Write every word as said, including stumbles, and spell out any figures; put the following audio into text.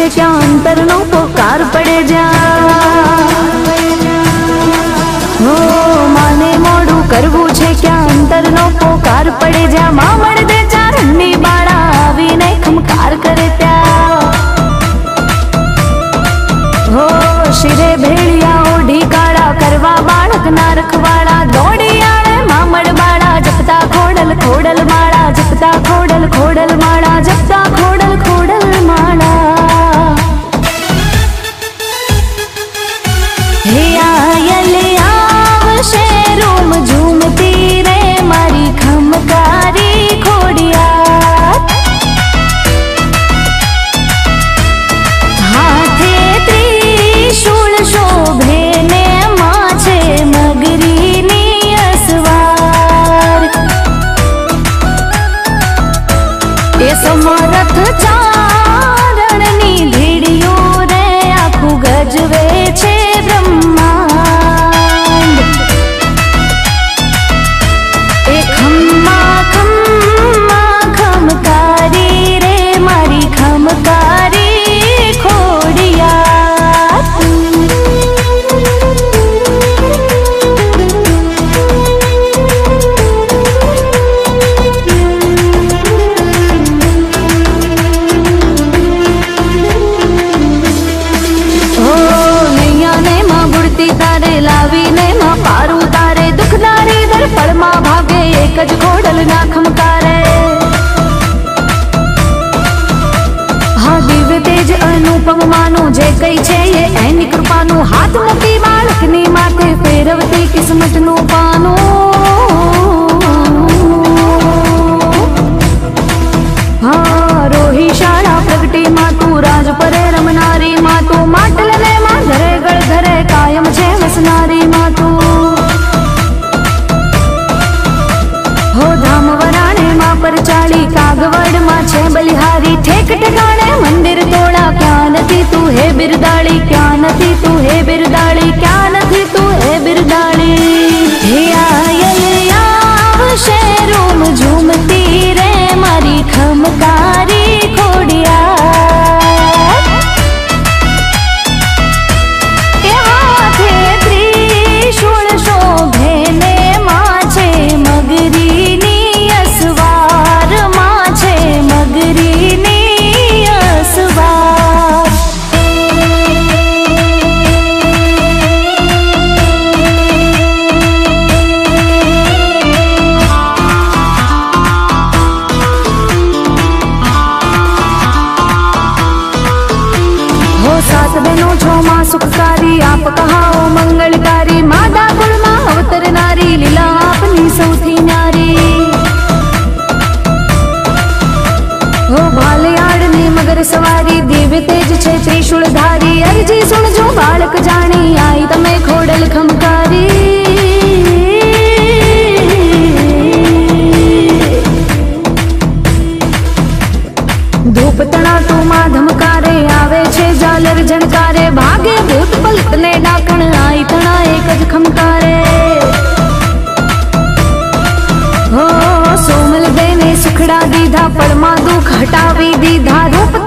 छे क्या अंतर नो पोकार पड़े जा। हो माने मोड़ू करवू छे क्या अंतर नो पोकार पड़े जा। मामड़ दे चारणी बाड़ा आवीने खमकार करे त्या। हो शिरे भेड़िया ओढ़ी काड़ा करवा बालक ना रखवाड़ा। दौड़ी आवे मामड़ बाड़ा जपता खोडल खोडल माड़ा। जपता खोडल खोडल माड़ा। जपता खोडल खोडल माड़ा। हे आयल आवशे रूम झूमती रे मारी खमकारी खोड़िया। हाथे त्रिशूल शोभे ने माछे मगरी नी असवार। ए समरथ चारण नी धीड़ियो रे आखू गजवे छे ब्रह्मांड। ए खम्मा खम्मा खमकारी रे मारी खमकारी खोड़िया। हो नैया ने माँ बुड़ती तारे लावी ने माँ पारू तारे। दुखदारी दर पड़ माँ भागे एक ज खोडल ना खमकारे। हाँ दिव्य तेज अनुपम मानो जे कई छे ये एनी कृपानु। हाथ मुकी बालक नी माथे फेरवती किस्मत नु पानु। हाँ रोही शाळा प्रगटी मातू राज परे रमनारी मातू। માટલ ને માં ધરે ગળ ધરે કાયમ છે વસનારી માતू। हो धाम वराणे माँ पर चाली कागवड़ माँ छे बलिहारी। ठेक ठिकाणे मंदिर तोड़ा क्या नथी तू हे बिरदाड़ी। क्या नथी तू हे बिरदाड़ी। क्या नथी तू हे बिरदाड़ी। हे आयल आवशे रूम झूमती रे मारी खमकारी खोड़िया। ए हाथे त्रिशूल शोभे ने माछे मगरी नी असवार। माछे मगरी नी असवार। हो सात बहनों छो माँ सुखकारी आप कहाओ मंगलकारी। माँ दागुल माँ अवतर नारी लीला अपनी सौथी न्यारी। हो भालयाड़ ने मगर सवारी दिव्य तेज छे त्रिशूल धारी। अरजी सुन जो बालक जानी आई तमे खोडल खमकारी। धूप तना तू माँ धमकारे आवे छे जालर झणकारे। भागे भूत पलट ने डाकण आई तना एक ज खमकारे। हो सोमल देने सुखड़ा दीधा पड़मा दुख हटावी दीधा। रूप